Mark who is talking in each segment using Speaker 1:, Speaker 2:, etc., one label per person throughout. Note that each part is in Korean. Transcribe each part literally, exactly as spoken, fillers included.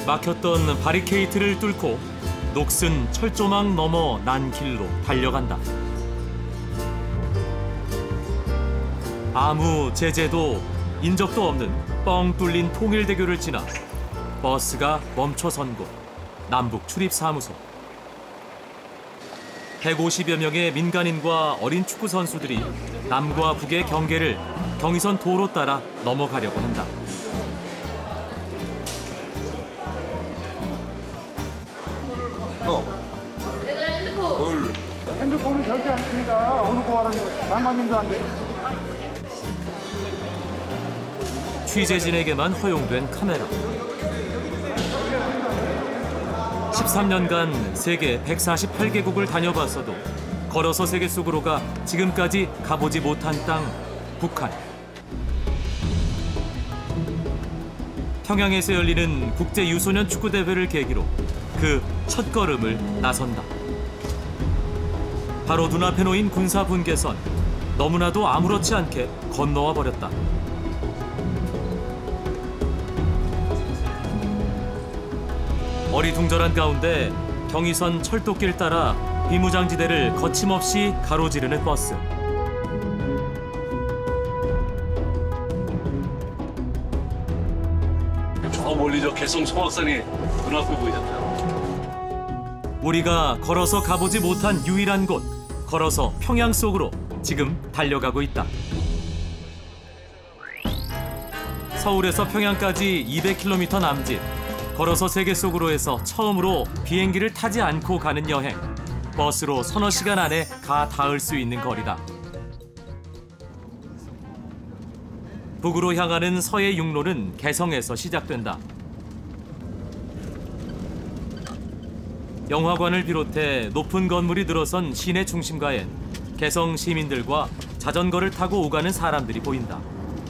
Speaker 1: 막혔던 바리케이트를 뚫고 녹슨 철조망 너머 난 길로 달려간다. 아무 제재도 인적도 없는 뻥 뚫린 통일대교를 지나 버스가 멈춰선 곳, 남북 출입사무소. 백오십여 명의 민간인과 어린 축구 선수들이 남과 북의 경계를 경의선 도로 따라 넘어가려고 한다.
Speaker 2: 어.
Speaker 3: 핸드폰. 핸드폰은 절대 안 씁니다. 어느 거 하라는 거 장관님도 안 돼.
Speaker 1: 취재진에게만 허용된 카메라. 십삼 년간 세계 백사십팔 개국을 다녀봤어도 걸어서 세계 속으로가 지금까지 가보지 못한 땅, 북한. 평양에서 열리는 국제 유소년 축구 대회를 계기로 그 첫걸음을 나선다. 바로 눈앞에 놓인 군사 분계선, 너무나도 아무렇지 않게 건너와 버렸다. 어리둥절한 가운데 경의선 철도길 따라 비무장지대를 거침없이 가로지르는 버스.
Speaker 4: 저 멀리 저 개성 소악산이 눈앞에 보이셨다.
Speaker 1: 우리가 걸어서 가보지 못한 유일한 곳, 걸어서 평양 속으로 지금 달려가고 있다. 서울에서 평양까지 이백 킬로미터 남짓, 걸어서 세계 속으로에서 처음으로 비행기를 타지 않고 가는 여행. 버스로 서너 시간 안에 가 닿을 수 있는 거리다. 북으로 향하는 서해 육로는 개성에서 시작된다. 영화관을 비롯해 높은 건물이 늘어선 시내 중심가엔 개성 시민들과 자전거를 타고 오가는 사람들이 보인다.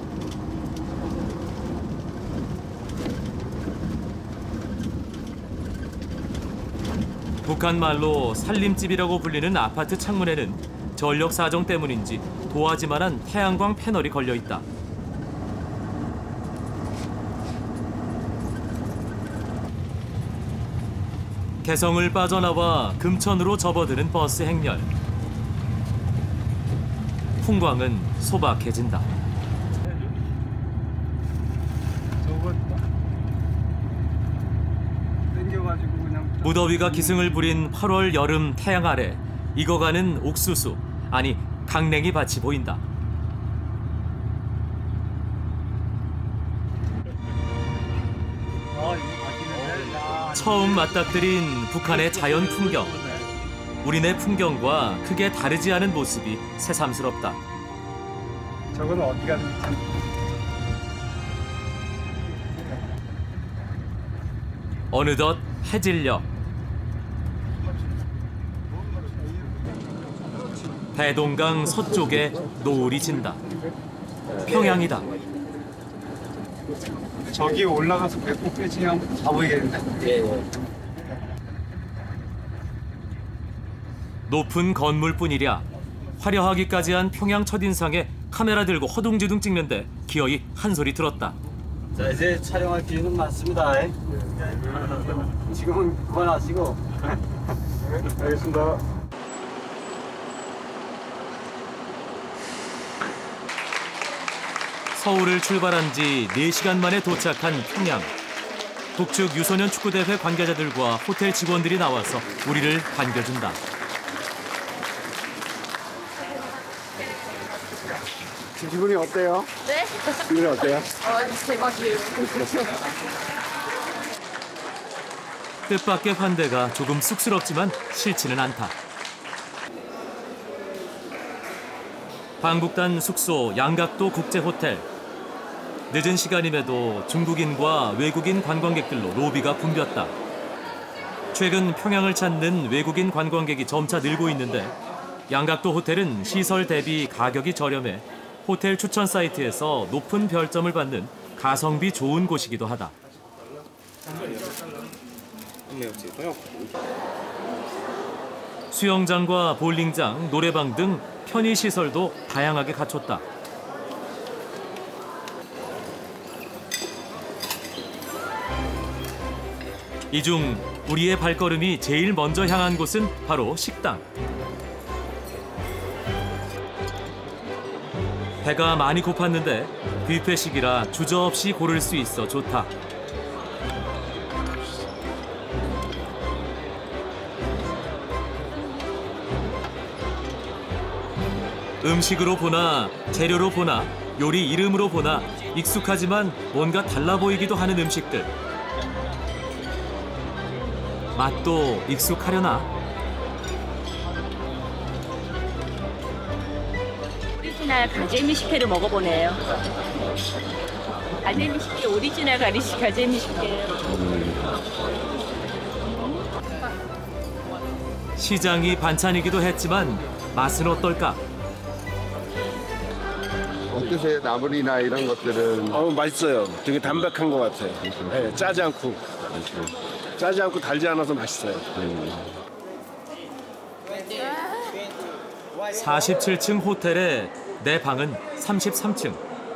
Speaker 1: 북한 말로 살림집이라고 불리는 아파트 창문에는 전력 사정 때문인지 도화지만한 태양광 패널이 걸려 있다. 개성을 빠져나와 금천으로 접어드는 버스 행렬. 풍광은 소박해진다. 무더위가 기승을 부린 팔월 여름 태양 아래 익어가는 옥수수, 아니 강냉이 밭이 보인다. 처음 맞닥뜨린 북한의 자연 풍경. 우리네 풍경과 크게 다르지 않은 모습이 새삼스럽다.
Speaker 3: 저거는 어디 가는지 참.
Speaker 1: 어느덧 해질녘. 대동강 서쪽에 노을이 진다. 평양이다.
Speaker 3: 저기 올라가서 배꼽 빼지 한번 가보이겠는데.
Speaker 2: 예, 예.
Speaker 1: 높은 건물뿐이랴 화려하기까지 한 평양 첫인상에 카메라 들고 허둥지둥 찍는데 기어이 한 소리 들었다.
Speaker 2: 자, 이제 촬영할 기회는 많습니다. 지금은 그만하시고.
Speaker 3: 네, 알겠습니다.
Speaker 1: 서울을 출발한 지 네 시간 만에 도착한 평양. 북측 유소년 축구대회 관계자들과 호텔 직원들이 나와서 우리를 반겨준다.
Speaker 3: 기분이 어때요?
Speaker 5: 네?
Speaker 3: 기분이 어때요?
Speaker 5: 어, 대박이에요.
Speaker 1: 뜻밖의 환대가 조금 쑥스럽지만 싫지는 않다. 방북단 숙소 양각도 국제호텔. 늦은 시간임에도 중국인과 외국인 관광객들로 로비가 붐볐다. 최근 평양을 찾는 외국인 관광객이 점차 늘고 있는데 양각도 호텔은 시설 대비 가격이 저렴해 호텔 추천 사이트에서 높은 별점을 받는 가성비 좋은 곳이기도 하다. 수영장과 볼링장, 노래방 등 편의시설도 다양하게 갖췄다. 이 중 우리의 발걸음이 제일 먼저 향한 곳은 바로 식당. 배가 많이 고팠는데 뷔페식이라 주저없이 고를 수 있어 좋다. 음식으로 보나 재료로 보나 요리 이름으로 보나 익숙하지만 뭔가 달라 보이기도 하는 음식들. 맛도 익숙하려나?
Speaker 5: 오리지널 가재미 식혜를 먹어보네요. 가재미 식혜, 오리지널 가리시 가재미 식혜.
Speaker 1: 시장이 반찬이기도 했지만 맛은 어떨까?
Speaker 6: 어떠세요? 나물이나 이런 것들은?
Speaker 7: 어 맛있어요. 되게 담백한 것 같아요. 네, 짜지 않고 짜지 않고 달지 않아서 맛있어요.
Speaker 1: 사십칠 층 호텔에 내 방은 삼십삼 층.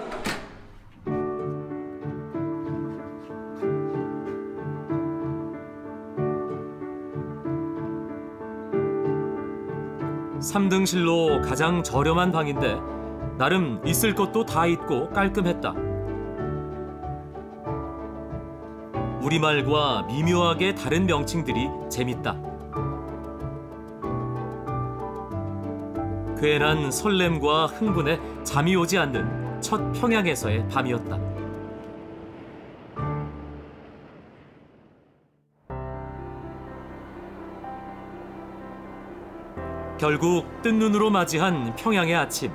Speaker 1: 삼 등실로 가장 저렴한 방인데 나름 있을 것도 다 있고 깔끔했다. 우리말과 미묘하게 다른 명칭들이 재밌다. 괜한 설렘과 흥분에 잠이 오지 않는 첫 평양에서의 밤이었다. 결국 뜬 눈으로 맞이한 평양의 아침.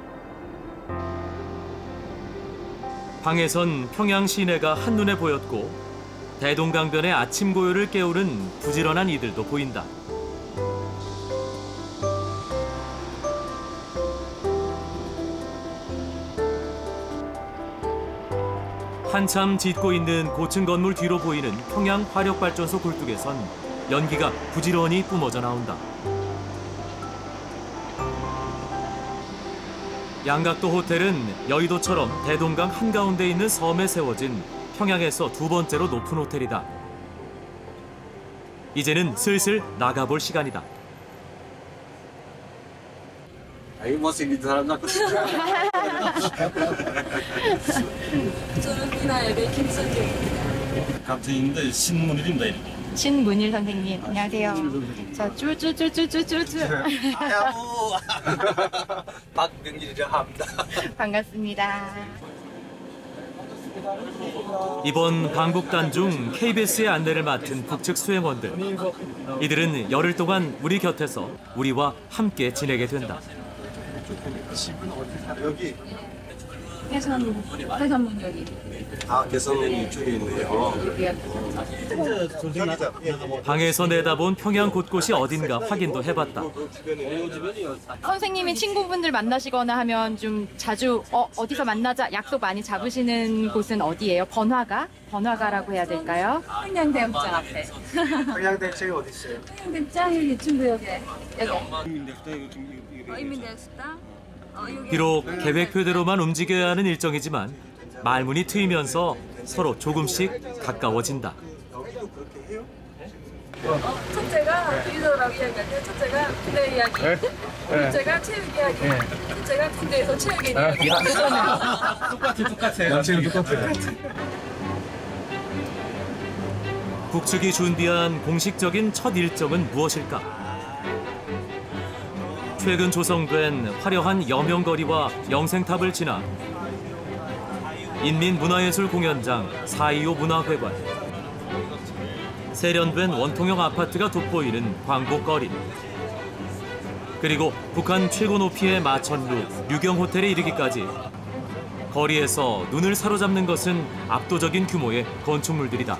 Speaker 1: 방에선 평양 시내가 한눈에 보였고 대동강변의 아침 고요를 깨우는 부지런한 이들도 보인다. 한참 짓고 있는 고층 건물 뒤로 보이는 평양 화력발전소 굴뚝에선 연기가 부지런히 뿜어져 나온다. 양각도 호텔은 여의도처럼 대동강 한가운데 있는 섬에 세워진 평양에서 두 번째로 높은 호텔이다. 이제는 슬슬 나가볼 시간이다.
Speaker 2: 아이 못생긴 사람 낳고
Speaker 5: 저는 피나에게 김선재입니다.
Speaker 2: 갑자기인데 신문일입니다. 이렇게.
Speaker 8: 신문일 선생님, 안녕하세요. 저 쭈쭈쭈쭈쭈쭈쭈.
Speaker 2: 아유, 박명길이라 합니다.
Speaker 8: 반갑습니다.
Speaker 1: 이번 방북단 중 케이비에스의 안내를 맡은 북측 수행원들. 이들은 열흘 동안 우리 곁에서 우리와 함께 지내게 된다.
Speaker 2: 여기
Speaker 8: 해산, 해산문 여기.
Speaker 2: 아 개성 이쪽에 있네요.
Speaker 1: 방에서 내다본 평양 곳곳이 어딘가 확인도 해봤다.
Speaker 8: 선생님이 친구분들 만나시거나 하면 좀 자주 어, 어디서 만나자 약속 많이 잡으시는 곳은 어디예요? 번화가? 번화가라고 해야 될까요?
Speaker 5: 평양대학장 앞에.
Speaker 2: 평양대학생이 어디 있어요?
Speaker 5: 평양대학장 여기 이쯤도역에 여기. 어, 인민대학당. 어, 여기.
Speaker 1: 비록 계획표대로만 움직여야 하는 일정이지만 말문이 트이면서 서로 조금씩 가까워진다.
Speaker 5: 첫째가 비서라고 이야기하는데 첫째가 군대 이야기, 둘째가 체육 이야기, 셋째가 군대에서 체육인 이야기.
Speaker 2: 똑같아 똑같아. 남친은 똑같아.
Speaker 1: 북측이 준비한 공식적인 첫 일정은 무엇일까? 최근 조성된 화려한 여명거리와 영생탑을 지나 인민문화예술공연장 사이오 문화회관, 세련된 원통형 아파트가 돋보이는 광복거리, 그리고 북한 최고 높이의 마천루 류경호텔에 이르기까지 거리에서 눈을 사로잡는 것은 압도적인 규모의 건축물들이다.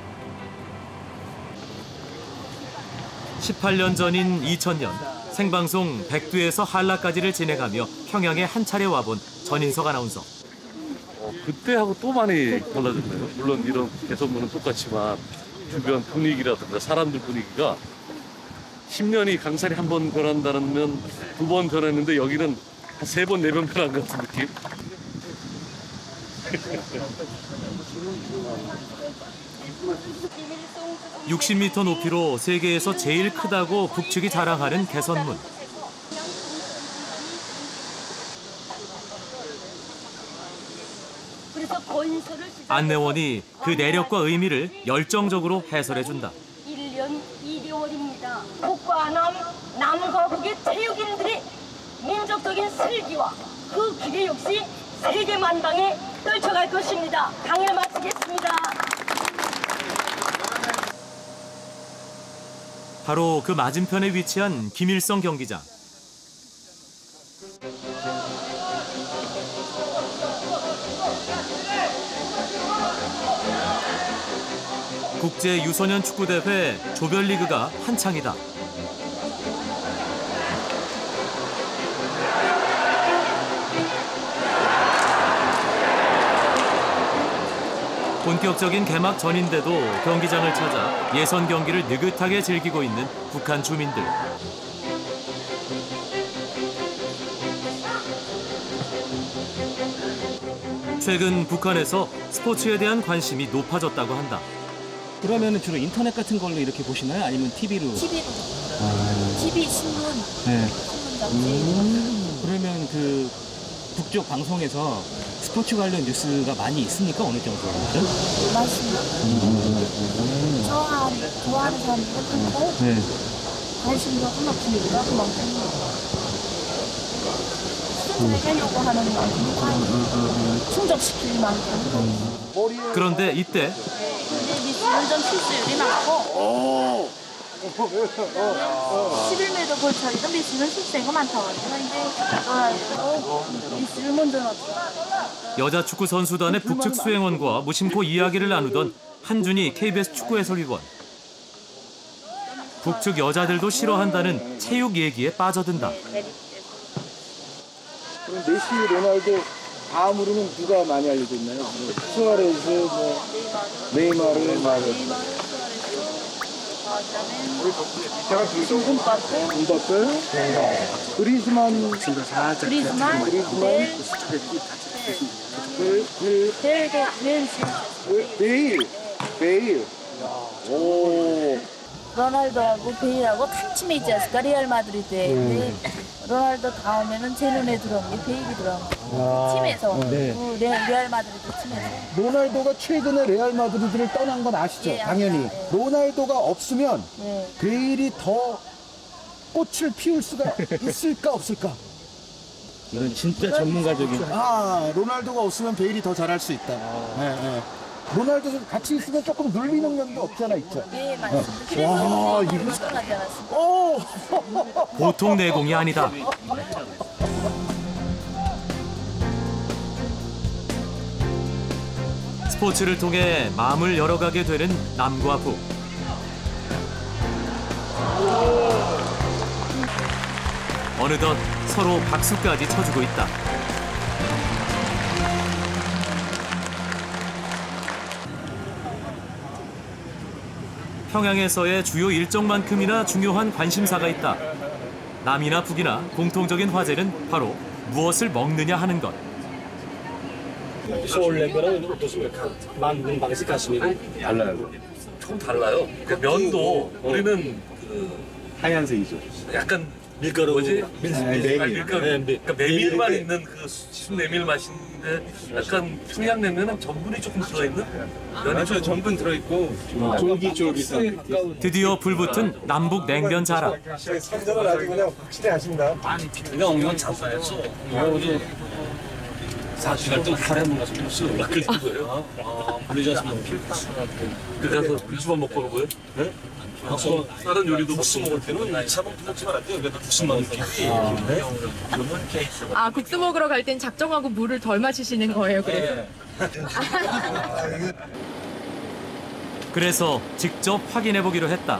Speaker 1: 십팔 년 전인 이천 년 생방송 백두에서 한라까지를 진행하며 평양에 한 차례 와본 전인석 아나운서.
Speaker 4: 어, 그때하고 또 많이 달라졌네요. 물론 이런 개선문은 똑같지만 주변 분위기라든가 사람들 분위기가 십 년이 강산이 한 번 변한다면 두 번 변했는데 여기는 한 세 번, 네 번 변한 것 같은 느낌?
Speaker 1: 육십 미터 높이로 세계에서 제일 크다고 북측이 자랑하는 개선문. 안내원이 그 내력과 의미를 열정적으로 해설해준다.
Speaker 9: 일 년 이 개월입니다. 북과 남, 남과 북의 체육인들의 민족적인 슬기와 그 기대 역시 세계 만방에 떨쳐갈 것입니다. 강의 마치겠습니다.
Speaker 1: 바로 그 맞은편에 위치한 김일성 경기장. 국제 유소년 축구대회 조별리그가 한창이다. 본격적인 개막 전인데도 경기장을 찾아 예선 경기를 느긋하게 즐기고 있는 북한 주민들. 최근 북한에서 스포츠에 대한 관심이 높아졌다고 한다.
Speaker 10: 그러면 주로 인터넷 같은 걸로 이렇게 보시나요? 아니면 티비로?
Speaker 11: 티비로. 아... 티비, 신문,
Speaker 10: 네.
Speaker 11: 신문 잡지.
Speaker 10: 음... 그러면 그 북쪽 방송에서 스포츠 관련 뉴스가 많이 있습니까? 어느 정도?
Speaker 11: 많습니다. 음... 좋아하는, 좋아하는 사람이 많고
Speaker 10: 네.
Speaker 11: 관심도 그만큼이니까 그만큼 잘 하려고 하는 만큼 충족시킬 만큼.
Speaker 1: 그런데 이때
Speaker 11: 미스는 좀 실수율이 많고 십일 미터 볼처리도 미스는 실수가 많다고 그런데 미스를 먼저 넣었죠.
Speaker 1: 여자 축구 선수단의 북측 수행원과 무심코 이야기를 나누던 한준희 케이비에스 축구 해설위원. 북측 여자들도 싫어한다는 체육 얘기에 빠져든다.
Speaker 3: 그럼 메시, 로날도 다음으로는 누가 많이 알려져 있나요? 뭐, 수아레즈, 뭐 네이마르, 네이마르. 음바페, 그리즈만,
Speaker 11: 그리즈만,
Speaker 3: 그리즈만,
Speaker 11: 베일,
Speaker 3: 베일, 베일. 오.
Speaker 11: 로날도하고 베일하고 같이 맺지 않았을까? 레알 마드리드에. 음. 로날도 다음에는 제 눈에 들어온 게 베일이 들어온 거. 팀에서.
Speaker 3: 네.
Speaker 11: 그 레, 레알 마드리드 팀에서.
Speaker 3: 로날도가 최근에 레알 마드리드를 떠난 건 아시죠?
Speaker 11: 예,
Speaker 3: 당연히.
Speaker 11: 네.
Speaker 3: 로날도가 없으면
Speaker 11: 네.
Speaker 3: 베일이 더 꽃을 피울 수가 있을까 없을까?
Speaker 10: 이건 진짜 전문가적인.
Speaker 3: 아, 로날도가 없으면 베일이 더 잘할 수 있다. 아. 네, 네. 로날도 같이 있으면 조금 눌리는 면도 없잖아, 있죠?
Speaker 11: 예, 맞습니다.
Speaker 3: 와,
Speaker 11: 그래서
Speaker 3: 이거
Speaker 11: 떠나지 않았습니다.
Speaker 3: 오!
Speaker 1: 보통 내공이 아니다. 스포츠를 통해 마음을 열어가게 되는 남과 북. 어느덧 서로 박수까지 쳐주고 있다. 평양에서의 주요 일정만큼이나 중요한 관심사가 있다. 남이나 북이나 공통적인 화제는 바로 무엇을 먹느냐 하는 것.
Speaker 2: 서울냉면은 어떻습니까? 만드는 방식 같습니다.
Speaker 4: 달라요. 조금 달라요. 그 면도 우리는 그
Speaker 2: 하얀색이죠.
Speaker 4: 약간
Speaker 2: 밀가루
Speaker 4: 뭐지?
Speaker 2: 밀,
Speaker 4: 아,
Speaker 2: 밀가루.
Speaker 4: 밀가루.
Speaker 2: 네, 밀-
Speaker 4: 그러니까 메밀만
Speaker 2: 밀-
Speaker 4: 있는 그 순메밀 맛인데 약간 평양냉면은 전분이 조금 들어있는 면이 좀
Speaker 2: 전분 들어있고 쫄깃쫄깃한.
Speaker 1: 드디어 불붙은 남북 냉면 자랑.
Speaker 3: 선전을 아주 그냥 확실히 하신다.
Speaker 2: 이거 엉망 잡사였어. 이거 사실 갈때 하루에 한 번 가서 필수 연락을 준 거예요. 아, 물리지 않으면 필수.
Speaker 4: 그래서 국수만 먹고 오는 거예요? 네? 국수, 다른 요리도
Speaker 2: 국수 먹을 때는 이 차 먹지 먹지 말아요. 그래도 국수만 먹기.
Speaker 8: 아, 국수 먹으러 갈 땐 작정하고 물을 덜 마시시는 거예요, 그래서?
Speaker 1: 그래서 직접 확인해 보기로 했다.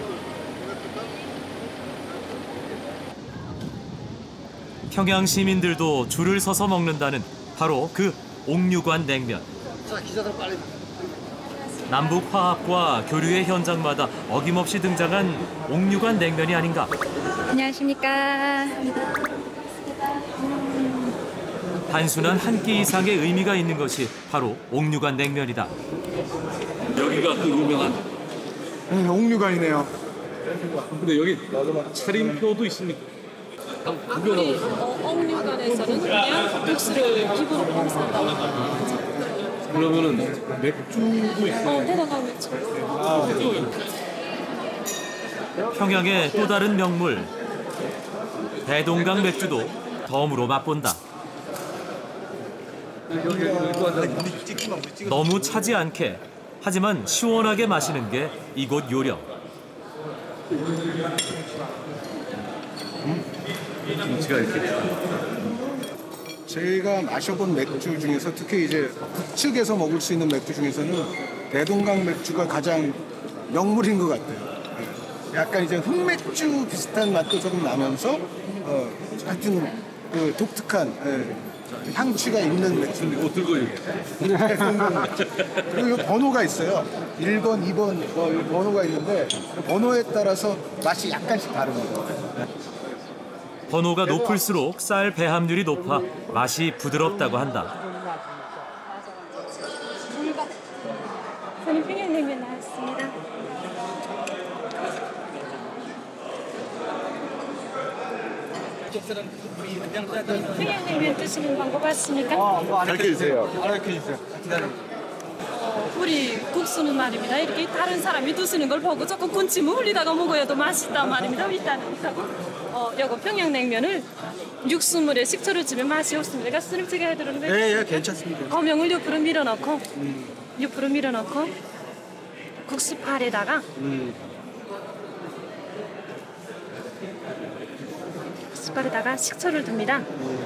Speaker 1: 평양 시민들도 줄을 서서 먹는다는 바로 그 옥류관 냉면. 남북 화합과 교류의 현장마다 어김없이 등장한 옥류관 냉면이 아닌가.
Speaker 8: 안녕하십니까.
Speaker 1: 단순한 한 끼 이상의 의미가 있는 것이 바로 옥류관 냉면이다.
Speaker 4: 여기가 그 유명한.
Speaker 3: 네, 옥류관이네요.
Speaker 4: 근데 여기 차림표도 있습니까?
Speaker 5: 우리 어, 옥류관에서는 그냥 육수를 기본으로 판매한다고 합니다.
Speaker 4: 그러면은 맥주도 있어요.
Speaker 5: 어, 대단한 맥주.
Speaker 1: 평양의 또 다른 명물 대동강 맥주도 덤으로 맛본다. 너무 차지 않게 하지만 시원하게 마시는 게 이곳 요령.
Speaker 4: 김치가 이렇게.
Speaker 3: 제가 마셔본 맥주 중에서 특히 이제 북측에서 먹을 수 있는 맥주 중에서는 대동강 맥주가 가장 명물인 것 같아요. 약간 이제 흑맥주 비슷한 맛도 조금 나면서 어, 하여튼 그 독특한 예, 향취가 있는 맥주인데
Speaker 4: 뭐 들고 이게.
Speaker 3: 그리고 이 번호가 있어요. 일 번, 이 번 어, 이 번호가 있는데 그 번호에 따라서 맛이 약간씩 다릅니다.
Speaker 1: 번호가 높을수록 쌀 배합률이 높아 맛이 부드럽다고 한다.
Speaker 5: 저는 평양냉면 나왔습니다. 평양냉면 드시는 방법 아십니까?
Speaker 3: 가르쳐주세요.
Speaker 5: 우리 국수는 말입니다. 이렇게 다른 사람이 드시는 걸 보고 조금 군침을 흘리다가 먹어야 더 맛있단 말입니다. 일단은 어, 요거 평양냉면을 육수물에 식초를 주면 맛이 없습니다. 내가 스님치게 해드렸는데
Speaker 3: 예, 예, 괜찮습니다.
Speaker 5: 거명을 옆으로 밀어넣고 옆으로 밀어넣고 국수팔에다가
Speaker 3: 음.
Speaker 5: 국수팔에다가 식초를 둡니다.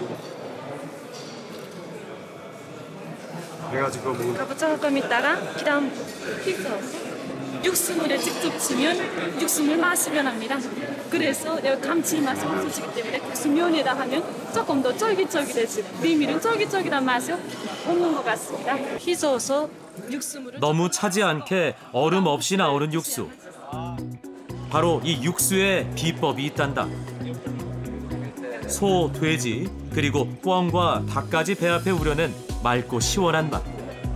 Speaker 3: 그래가지고 뭐
Speaker 5: 그리고 조금 있다가 그다음 휘저어서 육수물에 직접 치면 육수물 맛이 변합니다. 그래서 여기 감칠맛이 없어지기 때문에 국수면에다 하면 조금 더 쫄깃쫄깃해지고 비밀은 쫄깃쫄깃한 맛이 없는 것 같습니다. 휘저어서 육수물을
Speaker 1: 너무 차지 않게 얼음 없이 나오는 육수. 바로 이 육수에 비법이 있단다. 소, 돼지, 그리고 꿩과 닭까지 배합해 우려낸 맑고 시원한 맛.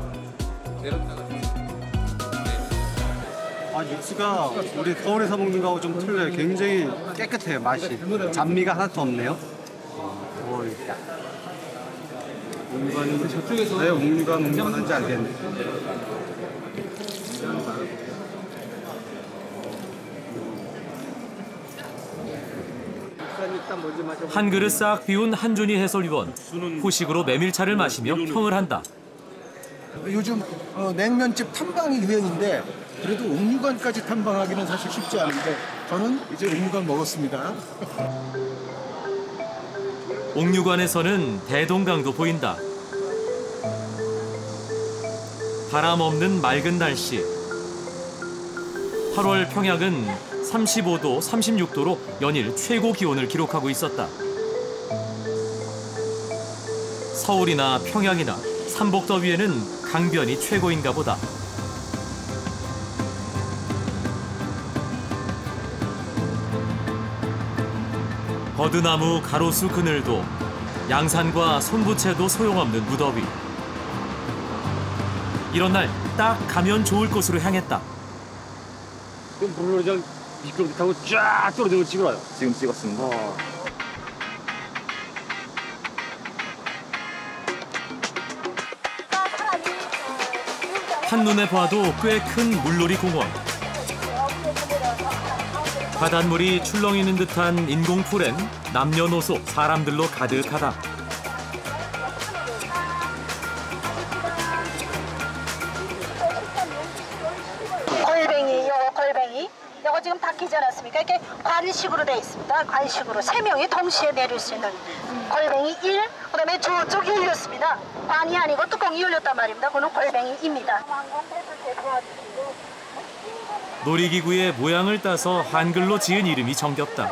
Speaker 12: 아, 육수가 우리 서울에서 먹는 거하고 좀 틀려요. 굉장히 깨끗해요, 맛이. 잡미가 하나도 없네요. 어, 옥류관, 저쪽에서 왜 옥류관 옥류관인지 알겠네.
Speaker 1: 한 그릇 싹 비운 한준희 해설위원. 후식으로 메밀차를 마시며 평을 한다.
Speaker 3: 요즘 어, 냉면집 탐방이 유행인데 그래도 옥류관까지 탐방하기는 사실 쉽지 않은데 저는 이제 옥류관 먹었습니다.
Speaker 1: 옥류관에서는 대동강도 보인다. 바람 없는 맑은 날씨. 팔월 평양은 삼십오 도, 삼십육 도로 연일 최고 기온을 기록하고 있었다. 서울이나 평양이나 삼복더위에는 강변이 최고인가 보다. 버드나무 가로수 그늘도 양산과 손부채도 소용없는 무더위. 이런 날 딱 가면 좋을 곳으로 향했다.
Speaker 2: 그럼 물로 그냥 미끄럽게 타고 쫙 떨어지는 걸 찍어요.
Speaker 13: 지금 찍었습니다.
Speaker 2: 어.
Speaker 1: 한눈에 봐도 꽤 큰 물놀이 공원. 바닷물이 출렁이는 듯한 인공풀엔 남녀노소 사람들로 가득하다.
Speaker 14: 골뱅이, 요거 골뱅이. 요거 지금 닦이지 않았습니까? 이렇게 관식으로 되어 있습니다. 관식으로 세 명이 동시에 내릴 수 있는 골뱅이 일, 그다음에 저쪽이 열렸습니다. 관이 아니고 뚜껑이 열렸단 말입니다. 그거는 골뱅이입니다.
Speaker 1: 놀이기구의 모양을 따서 한글로 지은 이름이 정겹다.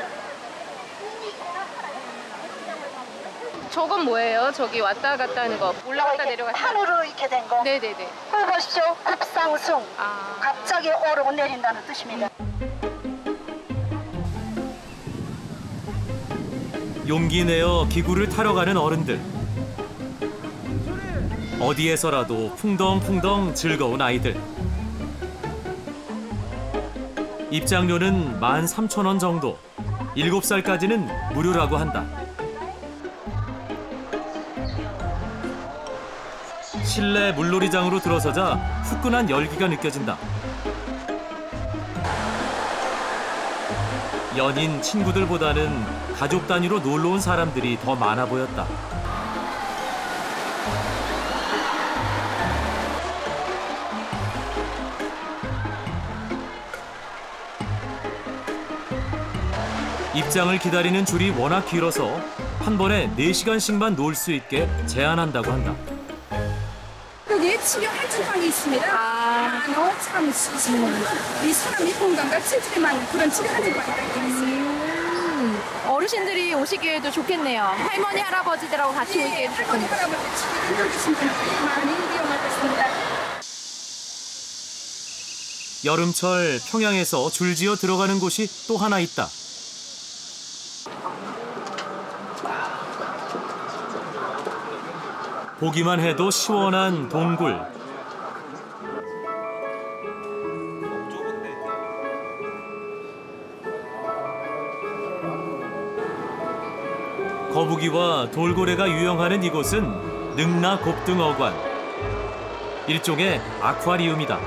Speaker 5: 저건 뭐예요? 저기 왔다 갔다 하는 거. 올라갔다 내려갔다.
Speaker 14: 판으로 이렇게 된 거.
Speaker 5: 네네네.
Speaker 14: 그거 보십시오. 급상승.
Speaker 5: 아.
Speaker 14: 갑자기 오르고 내린다는 뜻입니다.
Speaker 1: 용기 내어 기구를 타러 가는 어른들. 어디에서라도 풍덩풍덩 즐거운 아이들. 입장료는 만 삼천 원 정도. 일곱 살까지는 무료라고 한다. 실내 물놀이장으로 들어서자 후끈한 열기가 느껴진다. 연인, 친구들보다는 가족 단위로 놀러 온 사람들이 더 많아 보였다. 입장을 기다리는 줄이 워낙 길어서 한 번에 네 시간씩만 놀 수 있게 제한한다고 한다.
Speaker 13: 여기 치료할 방이 있습니다. 아, 너 참, 이 사람이 건강과 체질에 맞는 그런 치료하는 방이 있습니다.
Speaker 8: 음, 어르신들이 오시기에도 좋겠네요. 할머니, 할아버지들하고 같이 오기에도 좋겠네요.
Speaker 13: 할아버지 치료를 해주신 분들 많이 이용하고 있습니다.
Speaker 1: 여름철 평양에서 줄지어 들어가는 곳이 또 하나 있다. 보기만 해도 시원한 동굴. 거북이와 돌고래가 유영하는 이곳은 능라 곱등어관. 일종의 아쿠아리움이다.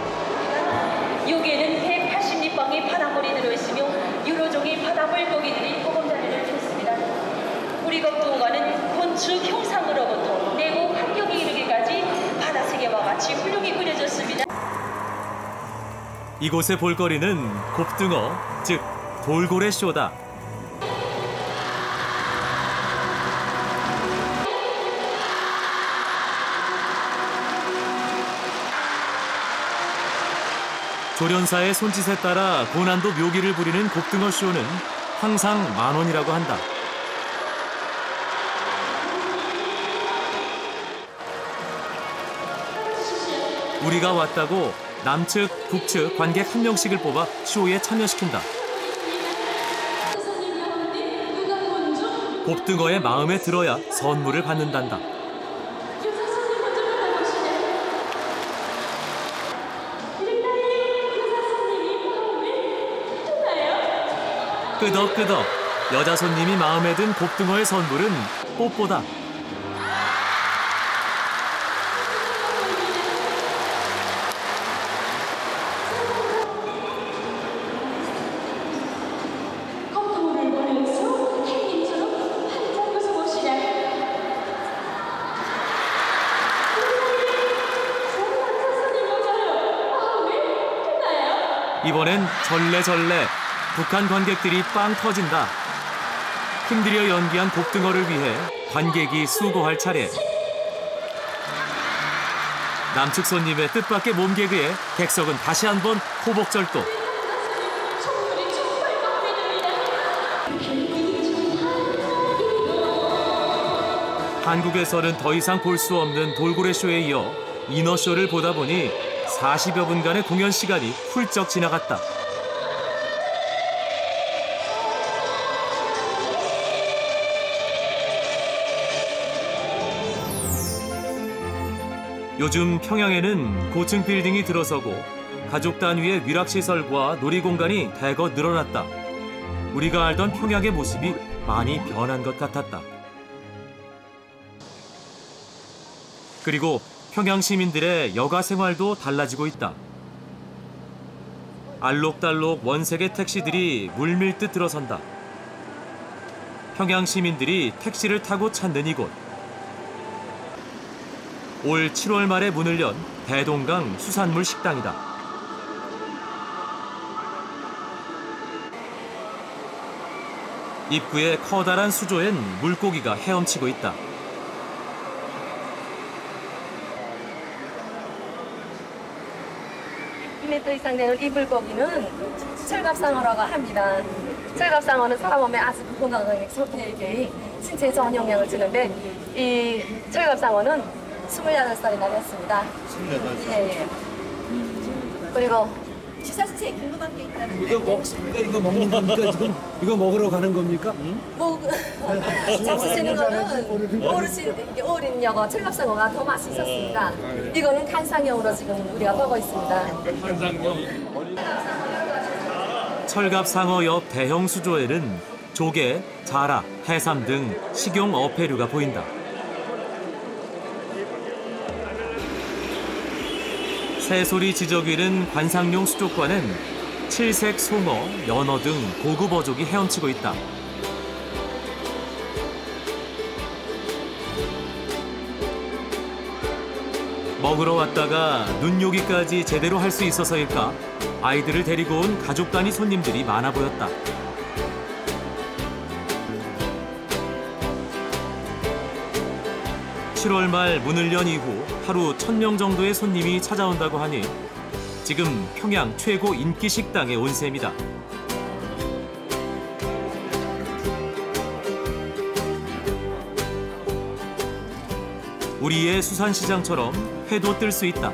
Speaker 9: 여기에는 백팔십 리방의 바닷물이 들어있으며 여러 종의 바다물고기들이 보금자리를 폈습니다. 우리 곱등어관은 건축 형상으로부터 내고 환경에 이르기까지 바다 세계와 같이 훌륭히 그려졌습니다.
Speaker 1: 이곳의 볼거리는 곱등어, 즉 돌고래 쇼다. 조련사의 손짓에 따라 고난도 묘기를 부리는 곱등어 쇼는 항상 만 원이라고 한다. 우리가 왔다고 남측, 북측 관객 한 명씩을 뽑아 쇼에 참여시킨다. 곱등어의 마음에 들어야 선물을 받는단다. 끄덕끄덕 여자 손님이 마음에 든 곱등어의 선물은 뽀뽀다. 이번엔 절레절레 북한 관객들이 빵 터진다. 힘들여 연기한 곱등어를 위해 관객이 수고할 차례. 남측 손님의 뜻밖의 몸개그에 객석은 다시 한번 호복절도. 한국에서는 더 이상 볼 수 없는 돌고래쇼에 이어 인어쇼를 보다 보니 사십여 분간의 공연 시간이 훌쩍 지나갔다. 요즘 평양에는 고층 빌딩이 들어서고 가족 단위의 위락시설과 놀이공간이 대거 늘어났다. 우리가 알던 평양의 모습이 많이 변한 것 같았다. 그리고 평양 시민들의 여가 생활도 달라지고 있다. 알록달록 원색의 택시들이 물밀듯 들어선다. 평양 시민들이 택시를 타고 찾는 이곳. 올 칠월 말에 문을 연 대동강 수산물 식당이다. 입구에 커다란 수조엔 물고기가 헤엄치고 있다.
Speaker 9: 이 미터 이상 되는 이 물고기는 철갑상어라고 합니다. 철갑상어는 사람 몸에 아주 건강하게 소태에게 신체에 좋은 영향을 주는데 이 철갑상어는 스물여덟 살이나 됐습니다.
Speaker 3: 스물여덟 살?
Speaker 9: 예, 예. 그리고 주사 선생님 궁금한 게 있다는
Speaker 2: 이거 먹습니까? 이거 먹는 겁니까? 지금 이거 먹으러 가는 겁니까?
Speaker 9: 뭐 잡수시는 거는 어르신 어린 여거 철갑상어가 더 맛있었습니다. 이거는 간상용으로 지금 우리가 먹고 있습니다.
Speaker 2: 간상용.
Speaker 1: 철갑상어 옆 대형 수조에는 조개, 자라, 해삼 등 식용 어패류가 보인다. 새소리 지저귀는 관상용 수족관엔 칠색 송어, 연어 등 고급 어족이 헤엄치고 있다. 먹으러 왔다가 눈요기까지 제대로 할 수 있어서일까 아이들을 데리고 온 가족 단위 손님들이 많아 보였다. 칠월 말 문을 연 이후 하루 천 명 정도의 손님이 찾아온다고 하니 지금 평양 최고 인기 식당에 온 셈이다. 우리의 수산시장처럼 회도 뜰 수 있다.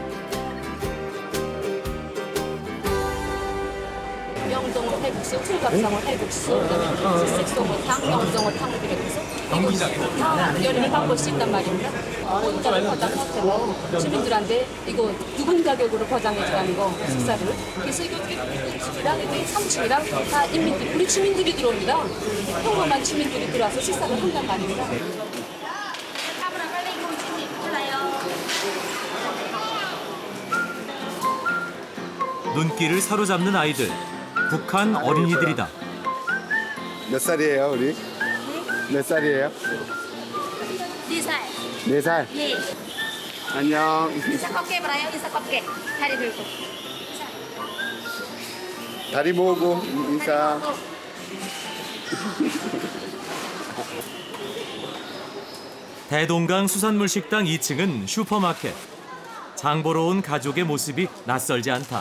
Speaker 15: 명동어 회국수, 철갑상어 회국수, 그다음에 칠색송어탕, 명동어탕을 비롯해서 이거 다 연회를 받을 수 있단 말입니다. 일단은 포장해서 주민들한테 이거 두근 가격으로 포장해주라는 거 식사를. 그래서 이거 삼촌이랑 이게 삼촌이랑 다 인민들, 우리 주민들이 들어옵니다. 평범한 주민들이 들어와서 식사를 한단 말입니다.
Speaker 1: 눈길을 사로잡는 아이들, 북한 어린이들이다.
Speaker 6: 몇 살이에요, 우리? 몇 살이에요?
Speaker 16: 네 살.
Speaker 6: 네 살?
Speaker 16: 예.
Speaker 6: 안녕.
Speaker 16: 인사 꺾게 봐요. 인사 꺾게. 다리 들고.
Speaker 6: 다리 모으고 인사.
Speaker 1: 대동강 수산물 식당 이 층은 슈퍼마켓. 장 보러 온 가족의 모습이 낯설지 않다.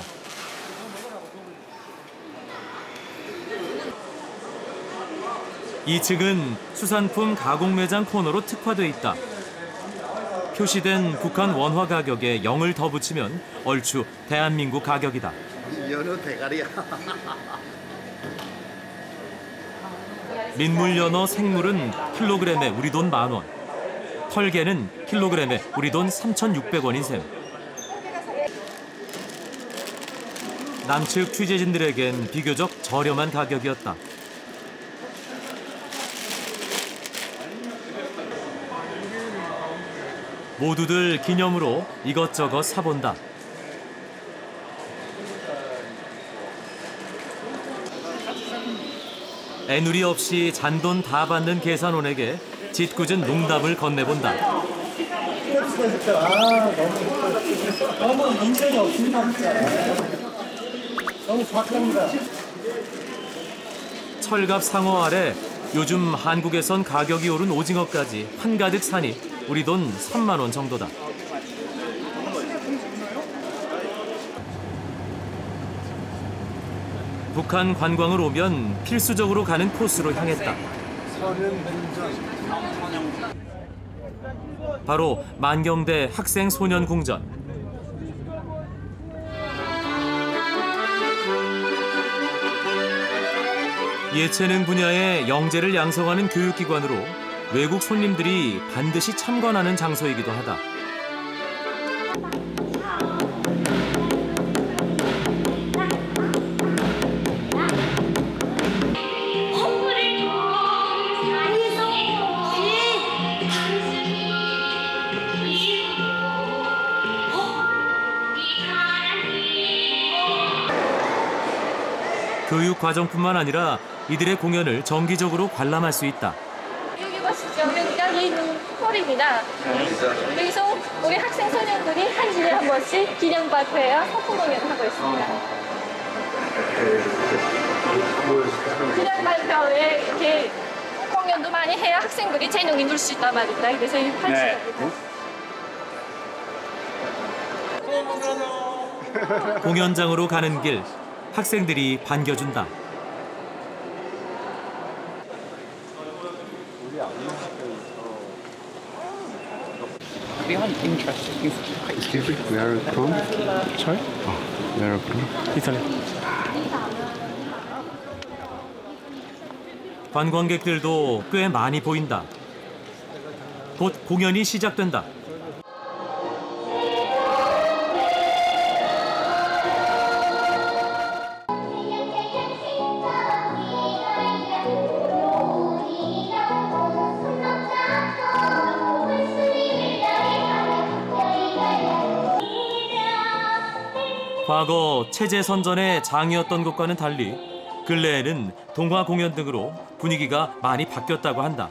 Speaker 1: 이 층은 수산품 가공 매장 코너로 특화돼 있다. 표시된 북한 원화 가격에 영을 더 붙이면 얼추 대한민국 가격이다.
Speaker 6: 연어 대가리야.
Speaker 1: 민물 연어 생물은 킬로그램에 우리 돈 만 원. 털개는 킬로그램에 우리 돈 삼천육백 원인 셈. 남측 취재진들에겐 비교적 저렴한 가격이었다. 모두들 기념으로 이것저것 사본다. 애누리 없이 잔돈 다 받는 계산원에게 짓궂은 농담을 건네본다.
Speaker 3: 아, 너무 너무 인정이 없습니다. 너무 박합니다.
Speaker 1: 철갑 상어 아래 요즘 한국에선 가격이 오른 오징어까지 한가득 사니 우리 돈 삼만 원 정도다. 북한 관광을 오면 필수적으로 가는 코스로 향했다. 바로 만경대 학생 소년 궁전. 예체능 분야의 영재를 양성하는 교육기관으로 외국 손님들이 반드시 참관하는 장소이기도 하다. 교육 과정뿐만 아니라 이들의 공연을 정기적으로 관람할 수 있다.
Speaker 5: 여기 보시죠. 여기가 있는 홀입니다. 여기서 우리 학생 소년들이 한 주에 한 번씩 기념 발표회와 소품 공연을 하고 있습니다. 기념 발표회 이렇게 공연도 많이 해야 학생들이 재능이 늘 수 있단 말입니다. 그래서 이 할 수
Speaker 1: 공연장으로 가는 길, 학생들이 반겨준다.
Speaker 6: Excuse me, where are you from? Sorry? Oh, where are you from?
Speaker 12: Italy.
Speaker 1: 관광객들도 꽤 많이 보인다. 곧 공연이 시작된다. 과거 체제 선전의 장이었던 것과는 달리 근래에는 동화 공연 등으로 분위기가 많이 바뀌었다고 한다.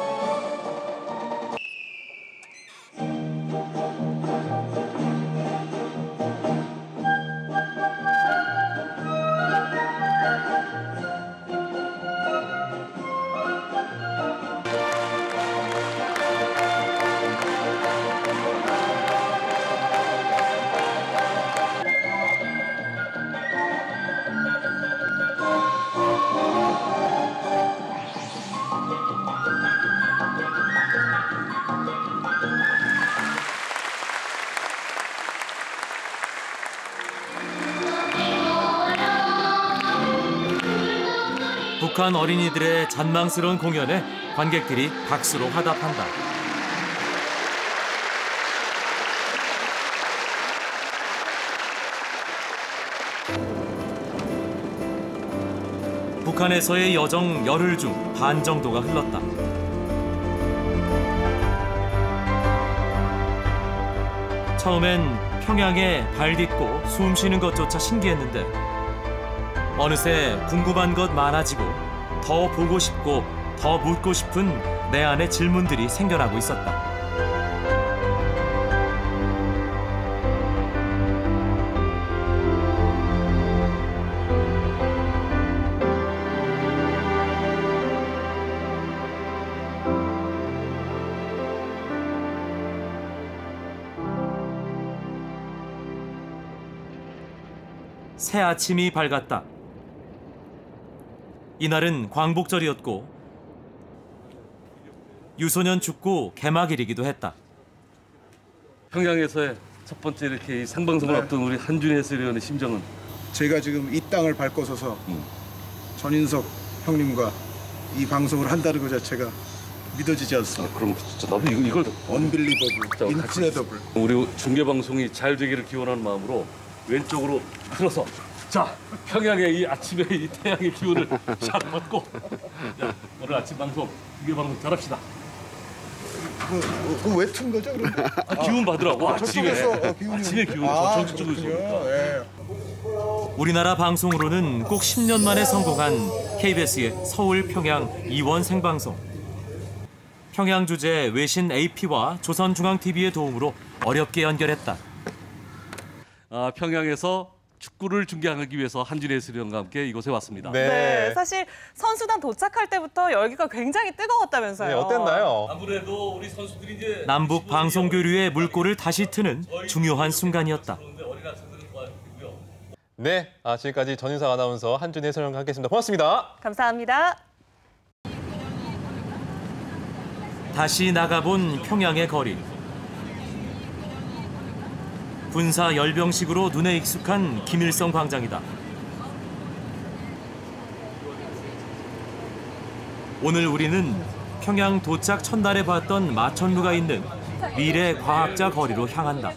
Speaker 1: 북한 어린이들의 잔망스러운 공연에 관객들이 박수로 화답한다. 북한에서의 여정 열흘 중 반 정도가 흘렀다. 처음엔 평양에 발 딛고 숨 쉬는 것조차 신기했는데 어느새 궁금한 것 많아지고 더 보고 싶고 더 묻고 싶은 내 안의 질문들이 생겨나고 있었다. 새 아침이 밝았다. 이날은 광복절이었고 유소년 축구 개막일이기도 했다.
Speaker 4: 평양에서의 첫 번째 이렇게 생방송을
Speaker 3: 네.
Speaker 4: 앞둔 우리 한준희 해설위원의 심정은?
Speaker 3: 제가 지금 이 땅을 밟고 서서 음. 전인석 형님과 이 방송을 한다는 것 자체가 믿어지지 않습니다.
Speaker 4: 아, 그럼 진짜 나도 이거, 이걸
Speaker 3: 언빌리버블, 인크레더블.
Speaker 4: 우리 중계방송이 잘 되기를 기원하는 마음으로 왼쪽으로 틀어서 자, 평양의 이 아침에 이 태양의 기운을 쫙 받고 자, 오늘 아침 방송, 중계방송 잘합시다.
Speaker 3: 그거 왜 튼 거죠? 그럼?
Speaker 4: 아, 기운 받으라고.
Speaker 3: 아,
Speaker 4: 아침에.
Speaker 3: 저쪽에서 어, 기운이
Speaker 4: 아침에 기운을
Speaker 3: 아,
Speaker 4: 저쪽으로 쏘니까.
Speaker 3: 예.
Speaker 1: 우리나라 방송으로는 꼭 십 년 만에 성공한 케이비에스의 서울 평양 이원 생방송. 평양 주재 외신 에이피와 조선중앙티비의 도움으로 어렵게 연결했다.
Speaker 4: 아, 평양에서 축구를 중계하기 위해서 한준희 해설위원과 함께 이곳에 왔습니다.
Speaker 17: 네. 네, 사실 선수단 도착할 때부터 열기가 굉장히 뜨거웠다면서요.
Speaker 18: 네, 어땠나요?
Speaker 4: 아무래도 우리 선수들이 이제
Speaker 1: 남북 방송 교류의 물꼬를 다시 트는 중요한 순간이었다.
Speaker 18: 네, 아, 지금까지 전인석 아나운서, 한준희 해설위원과 함께했습니다. 고맙습니다.
Speaker 17: 감사합니다.
Speaker 1: 다시 나가본 평양의 거리. 군사 열병식으로 눈에 익숙한 김일성 광장이다. 오늘 우리는 평양 도착 첫날에 봤던 마천루가 있는 미래 과학자 거리로 향한다.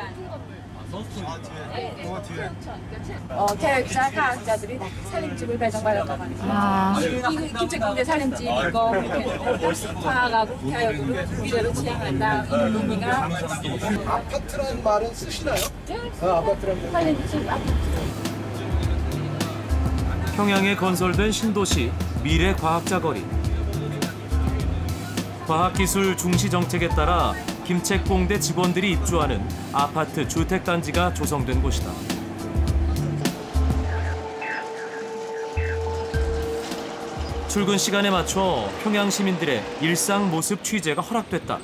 Speaker 19: 어, 교육자, 과학자들이 살림집을 배정받았다고 합니다.
Speaker 8: 아.
Speaker 19: 이 국제공제 살림집 이거 과학하고 교육으로 미래로 지향한다. 이런 의미가
Speaker 3: 아파트라는 말은 쓰시나요?
Speaker 19: 네.
Speaker 3: 아, 아파트라는
Speaker 19: 살림집 아파트.
Speaker 1: 평양에 건설된 신도시 미래 과학자 거리. 과학기술 중시 정책에 따라 김책공대 직원들이 입주하는 아파트 주택단지가 조성된 곳이다. 출근 시간에 맞춰 평양 시민들의 일상 모습 취재가 허락됐다.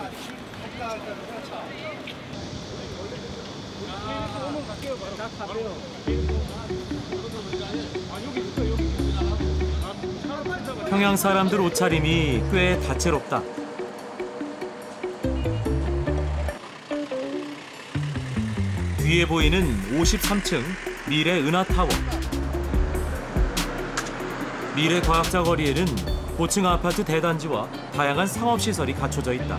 Speaker 1: 평양 사람들 옷차림이 꽤 다채롭다. 뒤에 보이는 오십삼 층 미래 은하타워. 미래 과학자 거리에는 고층 아파트 대단지와 다양한 상업시설이 갖춰져 있다.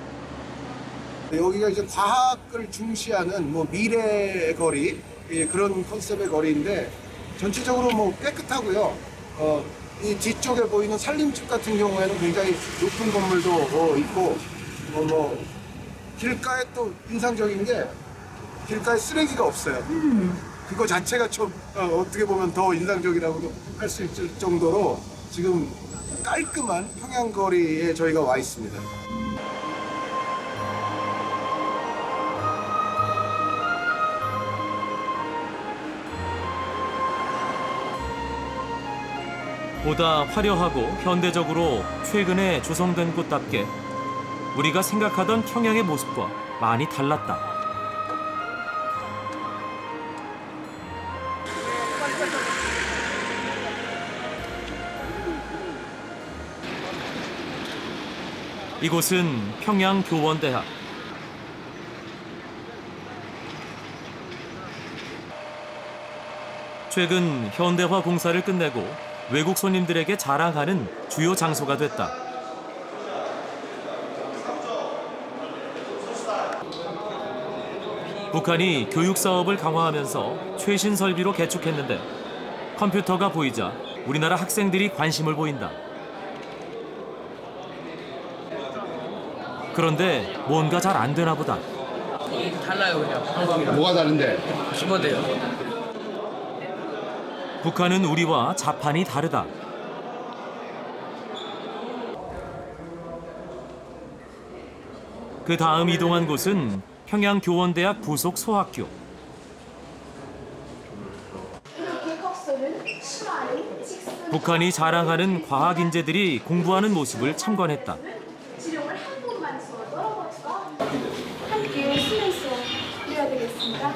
Speaker 3: 여기가 이제 과학을 중시하는 뭐 미래 거리, 예, 그런 컨셉의 거리인데 전체적으로 뭐 깨끗하고요. 어, 이 뒤쪽에 보이는 살림집 같은 경우에는 굉장히 높은 건물도 어, 있고 어, 뭐 길가에 또 인상적인 게 길가에 쓰레기가 없어요. 그거 자체가 좀 어, 어떻게 보면 더 인상적이라고도 할 수 있을 정도로 지금 깔끔한 평양거리에 저희가 와 있습니다.
Speaker 1: 보다 화려하고 현대적으로 최근에 조성된 곳답게 우리가 생각하던 평양의 모습과 많이 달랐다. 이곳은 평양교원대학. 최근 현대화 공사를 끝내고 외국 손님들에게 자랑하는 주요 장소가 됐다. 북한이 교육 사업을 강화하면서 최신 설비로 개축했는데 컴퓨터가 보이자 우리나라 학생들이 관심을 보인다. 그런데 뭔가 잘 안 되나 보다.
Speaker 20: 달라요, 그냥.
Speaker 6: 뭐가 다른데?
Speaker 20: 심어대요.
Speaker 1: 북한은 우리와 자판이 다르다. 그 다음 이동한 곳은 평양교원대학 부속 소학교. 북한이 자랑하는 과학 인재들이 공부하는 모습을 참관했다.
Speaker 13: 함께 쓰면서 그래야 되겠습니다.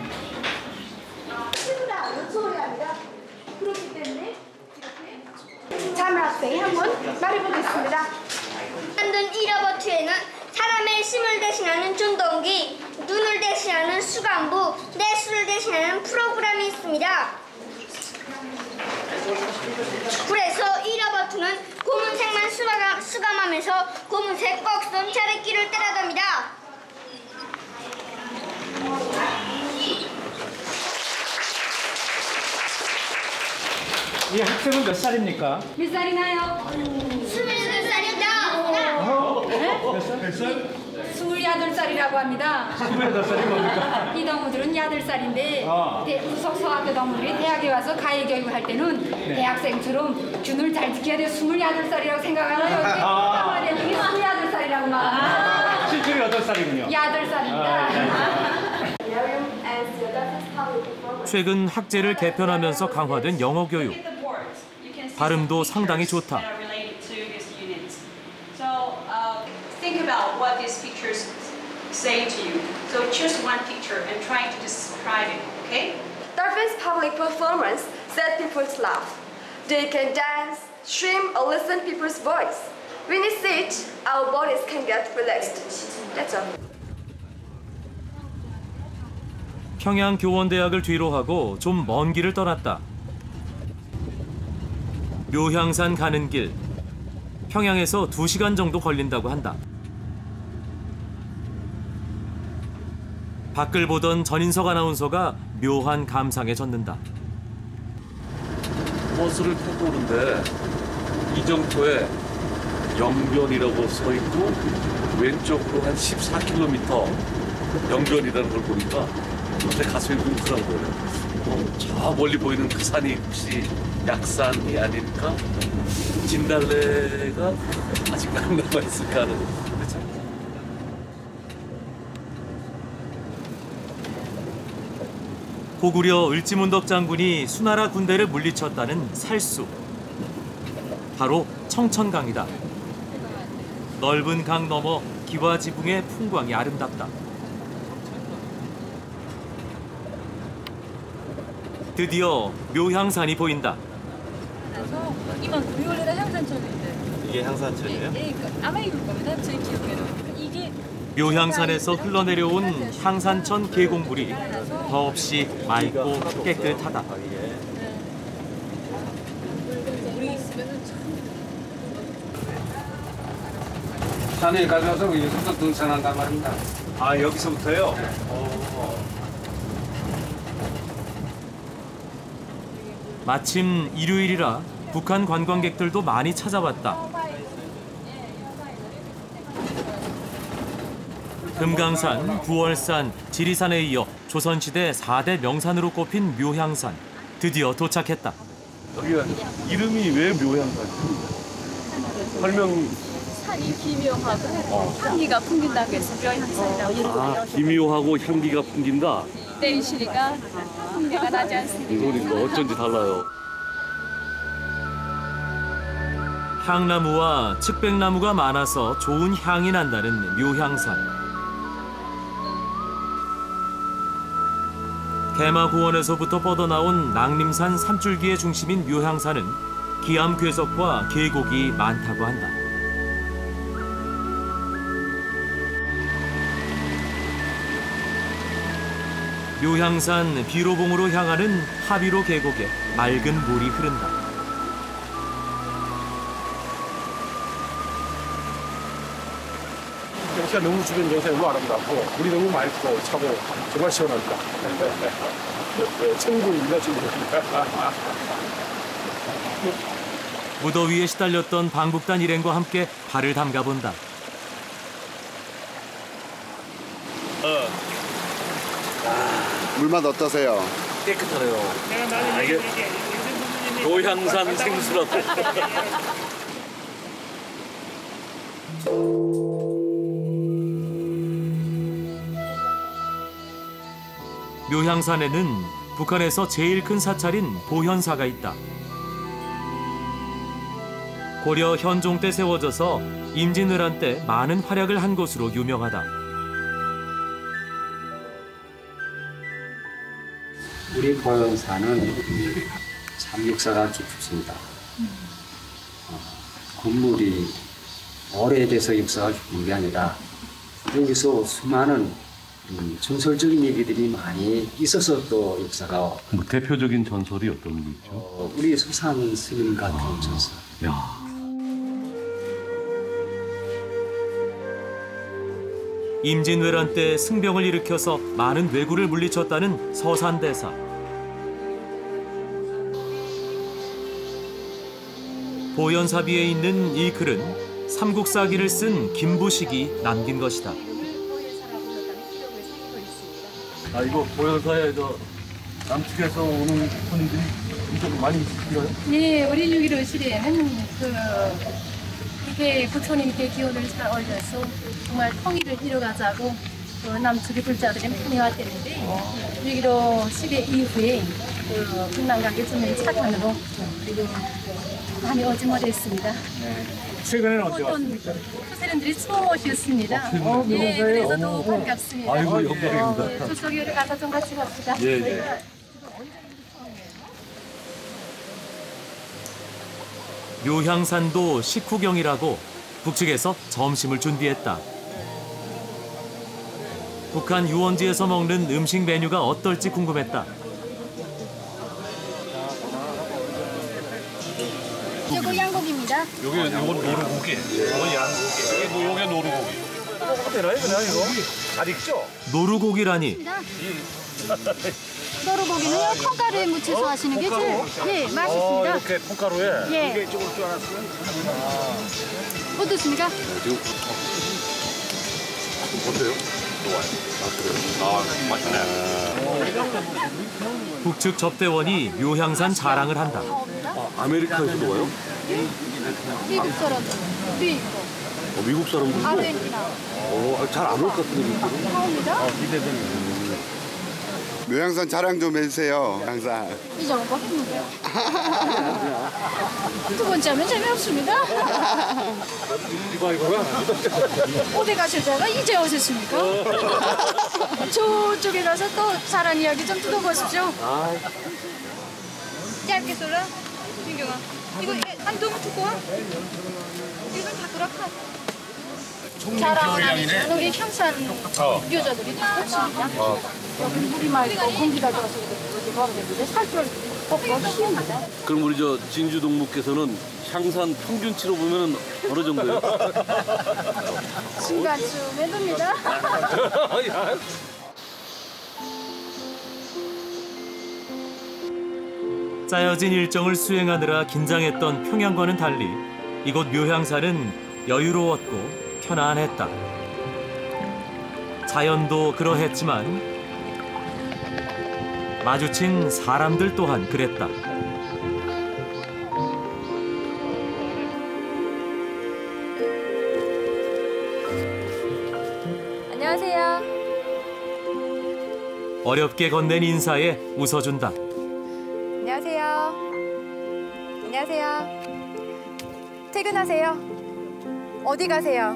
Speaker 13: 친구랑 요청합니다. 그렇기 때문에 자매 학생이 한번 말해보겠습니다.
Speaker 21: 만든 이 로봇에는 사람의 힘을 대신하는 전동기, 눈을 대신하는 수감부, 뇌수를 대신하는 프로그램이 있습니다. 그래서 이 로봇은 검은색만 수감, 수감하면서 검은색 꼭선 자리끼를 따라갑니다.
Speaker 10: 이 학생은 몇 살입니까?
Speaker 21: 몇 살이나요? 스물여덟 살입니다.
Speaker 10: 네? 몇 살? 몇 살?
Speaker 19: 스물여덟 살이라고 합니다.
Speaker 10: 스물여덟 살이 뭡니까?
Speaker 19: 이 동무들은 여덟 살인데
Speaker 10: 아.
Speaker 19: 부속 소학교 동무들이 대학에 와서 가해 교육을 할 때는
Speaker 10: 네.
Speaker 19: 대학생처럼 균을 잘 지켜야 돼 스물여덟 살이라고 생각하나요? 이게
Speaker 10: 아.
Speaker 19: 말이야 이게 스물여덟 살이라고 말.
Speaker 10: 실제로 여덟 살이군요.
Speaker 19: 여덟 살입니다.
Speaker 10: 아,
Speaker 1: 최근 학제를 개편하면서 강화된 영어 교육. 발음도 상당히 좋다.
Speaker 22: So uh, think about what these pictures say to you. So choose one picture and try to describe it, okay?
Speaker 23: Dolphins' public performance set people to laugh. They can dance, swim, or listen people's voice. When we sit, our bodies can get relaxed. That's all.
Speaker 1: 평양교원대학을 뒤로 하고 좀 먼 길을 떠났다. 묘향산 가는 길. 평양에서 두 시간 정도 걸린다고 한다. 밖을 보던 전인석 아나운서가 묘한 감상에 젖는다.
Speaker 4: 버스를 타고 오는데 이정표에 영변이라고 써 있고 왼쪽으로 한 십사 킬로미터 영변이라는 걸 보니까 그때 가슴이 뭉클한 거예요. 어, 저 멀리 보이는 그 산이 혹시 약산이 아닐까? 진달래가 아직 남아있을까 하는.
Speaker 1: 고구려 을지문덕 장군이 수나라 군대를 물리쳤다는 살수. 바로 청천강이다. 넓은 강 너머 기와지붕의 풍광이 아름답다. 드디어 묘향산이 보인다.
Speaker 5: 그래서 이만 구월에다 향산천인데.
Speaker 18: 이게 향산천이에요?
Speaker 5: 예, 예, 아마 이럴 겁니다. 제 기억에는. 이게
Speaker 1: 묘향산에서 흘러내려온 향산천 계곡물이 더없이 맑고 깨끗하다.
Speaker 5: 물이 있으면은 참.
Speaker 24: 산에 가져와서 여기서부터 등산한단 말입니다.
Speaker 12: 아, 여기서부터요?
Speaker 1: 마침 일요일이라 북한 관광객들도 많이 찾아왔다. 금강산, 구월산, 지리산에 이어 조선시대 사 대 명산으로 꼽힌 묘향산. 드디어 도착했다.
Speaker 4: 여기가 이름이 왜 묘향산이에요? 설명.
Speaker 5: 산이 기묘하고 향기가 풍긴다고 해서 묘향산이라고.
Speaker 4: 아, 기묘하고 향기가 풍긴다.
Speaker 5: 내리시니까 풍기가 나지 않습니다.
Speaker 4: 그러니까 어쩐지 달라요.
Speaker 1: 향나무와 측백나무가 많아서 좋은 향이 난다는 묘향산. 개마고원에서부터 뻗어나온 낭림산 산줄기의 중심인 묘향산은 기암괴석과 계곡이 많다고 한다. 묘향산 비로봉으로 향하는 하비로 계곡에 맑은 물이 흐른다.
Speaker 7: 경치가 너무 주변 영상이 너무 아름답고 물이 너무 맑고 차고 정말 시원합니다. 천국입니다, 천국입니다.
Speaker 1: 무더위에 시달렸던 방북단 일행과 함께 발을 담가본다.
Speaker 4: 어.
Speaker 6: 물맛 어떠세요?
Speaker 4: 깨끗하네요. 아, 이게 묘향산 생수라고.
Speaker 1: 묘향산에는 북한에서 제일 큰 사찰인 보현사가 있다. 고려 현종 때 세워져서 임진왜란 때 많은 활약을 한 곳으로 유명하다.
Speaker 24: 우리 보현사는 참 역사가 깊습니다. 어, 건물이 오래돼서 역사가 깊은 게 아니라 여기서 수많은 음, 전설적인 얘기들이 많이 있어서 또 역사가
Speaker 4: 뭐 대표적인 전설이 어떤 게 있죠?
Speaker 24: 어, 우리 서산 스님 같은
Speaker 4: 아,
Speaker 24: 전설.
Speaker 4: 야.
Speaker 1: 임진왜란 때 승병을 일으켜서 많은 왜구를 물리쳤다는 서산대사. 보현사비에 있는 이 글은 삼국사기를 쓴 김부식이 남긴 것이다.
Speaker 4: 아, 이거 보현사에 저 남측에서 오는 손님들이 좀 많이 있을까요?
Speaker 9: 네, 우리 여기로 시대에는 그 이게 부처님께 기운을 잘 올려서 정말 통일을 이뤄가자고 그 남측의 불자들이 많이 왔었는데 여기로 시대 이후에 그 분란관계 주민 차관으로 그리고 많이 오지 못했습니다.
Speaker 7: 최근에는 어떻게
Speaker 9: 어떤
Speaker 7: 왔습니까?
Speaker 9: 사람들이 처음 오셨습니다.
Speaker 7: 어,
Speaker 9: 예, 그래서 더 반갑습니다.
Speaker 4: 아이고, 영광입니다.
Speaker 9: 예, 저쪽 여기 가서 좀 같이 갑시다.
Speaker 4: 예, 예.
Speaker 1: 묘향산도 식후경이라고 북측에서 점심을 준비했다. 북한 유원지에서 먹는 음식 메뉴가 어떨지 궁금했다.
Speaker 9: 이거 양고기입니다.
Speaker 4: 요게 요건 노루고기, 요건 양고기, 요게 요게 노루고기.
Speaker 7: 되나요, 그냥 이거? 잘 익죠?
Speaker 1: 노루고기라니.
Speaker 9: 노루고기는요 콩가루에 묻혀서 하시는 게 제일 네, 맛있습니다.
Speaker 7: 어, 이렇게 콩가루에?
Speaker 9: 예.
Speaker 7: 이게 조금 줄 알았어요? 아.
Speaker 9: 어떻습니까?
Speaker 4: 지금 어때요? 좋아요. 아, 그래요? 아, 맛있네.
Speaker 1: 북측 접대원이 묘향산 자랑을 한다.
Speaker 4: 아, 아메리카에서도 와요?
Speaker 9: 미국 사람들, 미국,
Speaker 4: 어, 미국 사람들도?
Speaker 9: 아르헨티나.
Speaker 4: 어, 잘 안 올 것 같은데, 미국은?
Speaker 9: 나옵니다.
Speaker 4: 기대되네.
Speaker 6: 묘향산 자랑 좀 해주세요, 항상.
Speaker 9: 이 정도밖에 두 번째 하면 재미없습니다.
Speaker 7: 이거 이거야?
Speaker 9: 어디 가셨다가 이제 오셨습니까? 저쪽에 가서 또 자랑 이야기 좀 들어보십시오. 짧게 썰어. 민경아, 이거 한 통 주고 와. 이건 다 그렇다. 자랑을 하는 여기 향산 유저들이 다 없습니다. 여기 물이 맑고 공기가 좋아서 이렇게 걸어다니는데 살줄 뽑고 쉬웁니다.
Speaker 4: 그럼 우리 저 진주 동무께서는 향산 평균치로 보면 어느 정도예요?
Speaker 9: 중간쯤에 듭니다.
Speaker 1: 짜여진 일정을 수행하느라 긴장했던 평양과는 달리 이곳 묘향산은 여유로웠고 편안했다. 자연도 그러했지만 마주친 사람들 또한 그랬다.
Speaker 8: 안녕하세요.
Speaker 1: 어렵게 건넨 인사에 웃어준다.
Speaker 8: 안녕하세요. 안녕하세요. 퇴근하세요. 어디 가세요?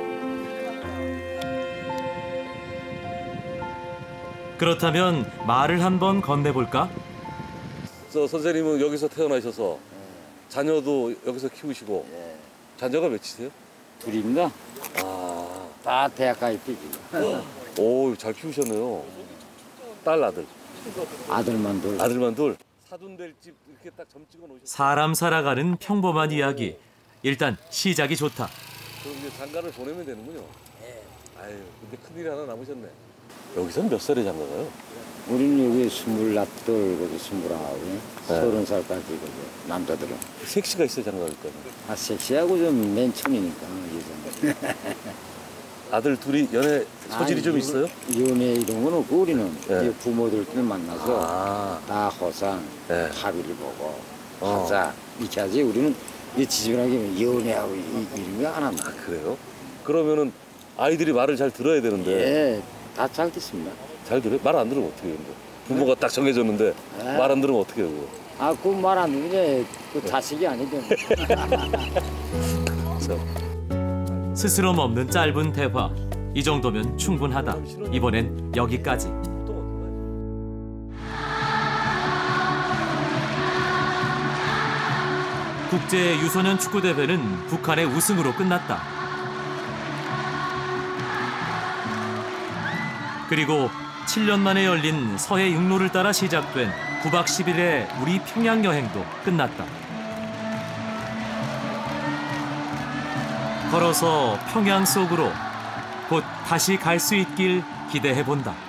Speaker 1: 그렇다면 말을 한번 건네볼까?
Speaker 4: 저 선생님은 여기서 태어나셔서 자녀도 여기서 키우시고 자녀가 몇이세요?
Speaker 2: 둘입니다.
Speaker 4: 아,
Speaker 2: 다 대학까지 뛰지.
Speaker 4: 오, 잘 키우셨네요. 딸, 아들.
Speaker 2: 아들만 둘.
Speaker 4: 아들만 둘. 사돈될 집 이렇게 딱 점 찍어 놓으셨어요.
Speaker 1: 사람 살아가는 평범한 이야기. 일단 시작이 좋다.
Speaker 4: 그럼 이제 장가를 보내면 되는군요. 아유, 근데 큰일이 하나 남으셨네. 여기서는 몇 살에 장가가요?
Speaker 2: 우리는 여기 스물둘, 그리고 스물아홉, 서른 살까지 남자들은.
Speaker 4: 섹시가 있어야 장가갈 거예요.
Speaker 2: 아, 섹시하고 좀 맨천이니까.
Speaker 4: 아들 둘이 연애 소질이
Speaker 2: 아니,
Speaker 4: 좀 있어요?
Speaker 2: 연애 이런 건 없고 우리는
Speaker 4: 네.
Speaker 2: 이제 부모들끼리 만나서
Speaker 4: 아.
Speaker 2: 다 호상,
Speaker 4: 네.
Speaker 2: 합의를 보고
Speaker 4: 어.
Speaker 2: 하자 이렇게 하지. 우리는 이 지저분하게 연애하고 이- 이런 거 안 합니다.
Speaker 4: 아, 그래요? 그러면은 아이들이 말을 잘 들어야 되는데.
Speaker 2: 예, 다 잘 듣습니다.
Speaker 4: 잘 들어요? 말 안 들으면 어떻게 해요? 근데? 부모가 딱 정해졌는데
Speaker 2: 네.
Speaker 4: 말 안 들으면 어떻게 해요? 그거?
Speaker 2: 아, 그 말 안 듣는 그 자식이 아니죠.
Speaker 1: 스스럼 없는 짧은 대화. 이 정도면 충분하다. 이번엔 여기까지. 국제 유소년 축구 대회는 북한의 우승으로 끝났다. 그리고 칠 년 만에 열린 서해 육로를 따라 시작된 구 박 십 일의 우리 평양 여행도 끝났다. 걸어서 평양 속으로 곧 다시 갈 수 있길 기대해 본다.